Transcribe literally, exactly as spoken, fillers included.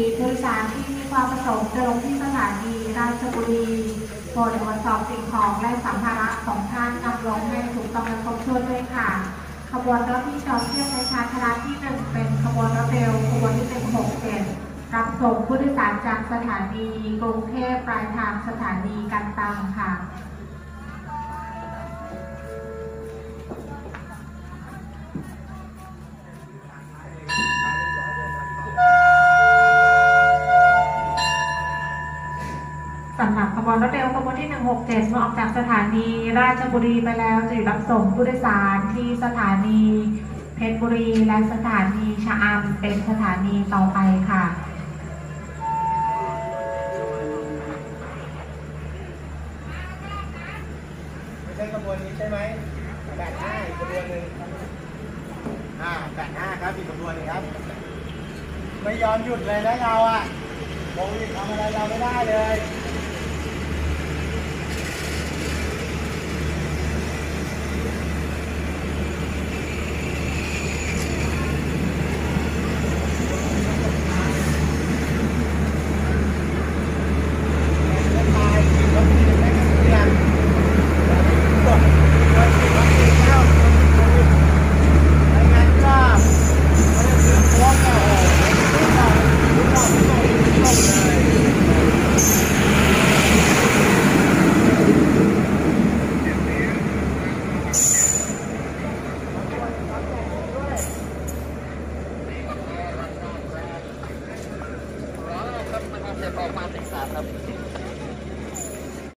ผู้โดยสารที่มีความประสงค์จะลงที่สถานีราชบุรีโปรดตรวจสอบสิ่งของและสัมภาระของท่านนำลงให้ถูกต้องและครบถ้วนด้วยค่ะขบวนรถที่จอดเทียบในชานชาลาที่หนึ่งเป็นขบวนรถเร็วขบวนที่หนึ่งหกเจ็ดรับส่งผู้โดยสารจากสถานีกรุงเทพปลายทางสถานีกันตังค่ะสำหรับขบวนรถเร็วขบวนที่หนึ่งหกเจ็ดเมื่อออกจากสถานีราชบุรีไปแล้วจะหยุดรับส่งผู้โดยสารที่สถานีเพชรบุรีและสถานีชะอำเป็นสถานีต่อไปค่ะไม่ใช่ขบวนนี้ใช่ไหมแปดห้าอีกขบวนหนึ่งอ่าแปดห้าครับอีกขบวนหนึ่งครับไม่ยอมหยุดเลยนะเราอ่ะโควิดทำอะไรเราไม่ได้เลยจะออกมาศึกษาครับ